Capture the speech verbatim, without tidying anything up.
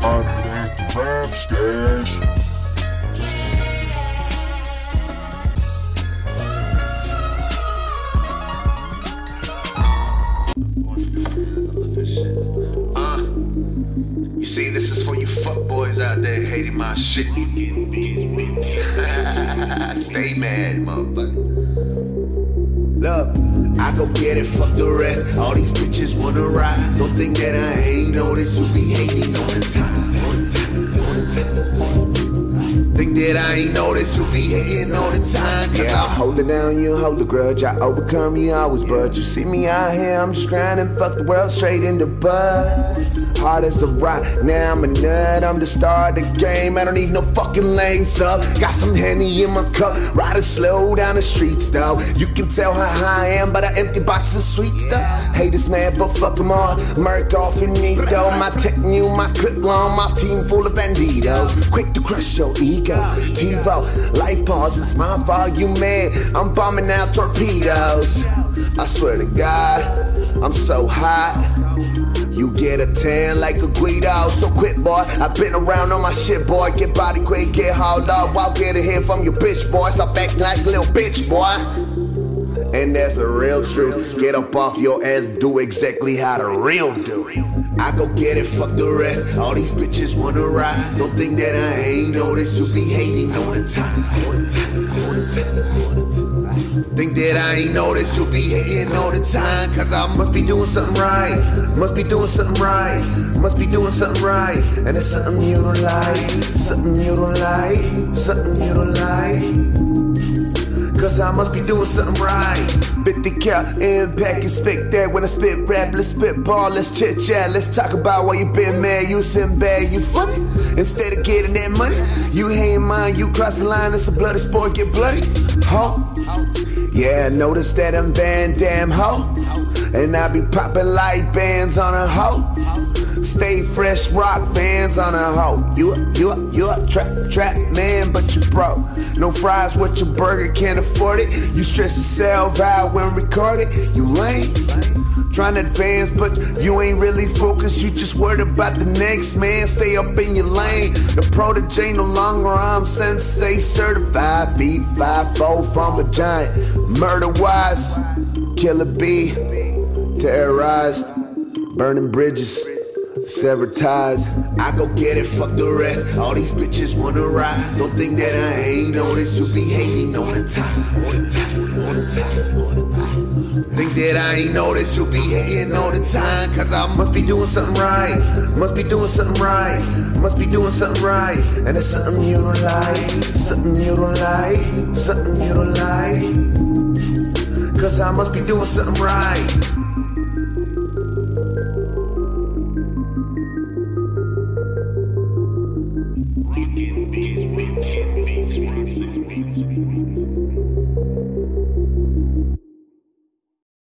Underneath the rap stash. Uh, you see, this is for you fuckboys out there hating my shit. Stay mad, motherfucker. Look, I go get it, fuck the rest. All these bitches wanna ride. Don't think that I ain't noticed you be hating all the time. All the time, all the time, all the time. Think that I ain't noticed you be hating all the time. Yeah, I hold it down, you hold the grudge. I overcome, you always budge. You see me out here, I'm just grinding. Fuck the world straight in the bud. Hard as a rock, now I'm a nut. I'm the star of the game, I don't need no fucking lanes up. Got some Henny in my cup, riding slow down the streets though. You can tell how high I am by the empty box of sweet stuff. Haters mad, but fuck them all. Merc off in Nico, my technique, my clip long, my team full of banditos. Quick to crush your ego, TiVo, life pause, it's my fault, you mad. I'm bombing out torpedoes. I swear to God, I'm so hot. You get a tan like a Guido, so quit boy. I've been around on my shit boy. Get body quick, get hauled up. I'll get a hit from your bitch boy. Stop acting like a little bitch boy. And that's the real truth. Get up off your ass, do exactly how the real do. I go get it, fuck the rest. All these bitches wanna ride. Don't think that I ain't noticed you be hating all the time. All the time, all the time, all the time. Think that I ain't noticed you be hating all the time. Cause I must be doing something right. Must be doing something right. Must be doing something right. And it's something you don't like. Something you don't like. Something you don't like. Cause I must be doing something right. fifty cal impact, expect that when I spit rap. Let's spit ball, let's chit chat. Let's talk about why you been mad, you sitting bad, you funny. Instead of getting that money, you hating mine, you cross the line. It's a bloody sport, get bloody. Ho. Yeah, notice that I'm Van Damme, ho. And I be popping like bands on a hoe. Stay fresh, rock fans on a hoe. You up, you up, you up, trap, trap man, but you broke. No fries with your burger, can't afford it. You stress yourself out when recorded. You lame, trying to advance, but you ain't really focused. You just worried about the next man. Stay up in your lane. The protege no longer, I'm sensei certified. Feet five four from a giant. Murder wise, killer bee, terrorized, burning bridges. Severed ties. I go get it, fuck the rest. All these bitches wanna ride. Don't think that I ain't noticed you be hating all the time. All the time, all the time, all the time. Think that I ain't noticed you be hating all the time. Cause I must be doing something right. Must be doing something right. Must be doing something right. And it's something you don't like. Something you don't like. Something you don't like. Cause I must be doing something right. Rockin' beats, rockin' beats, rockin' beats.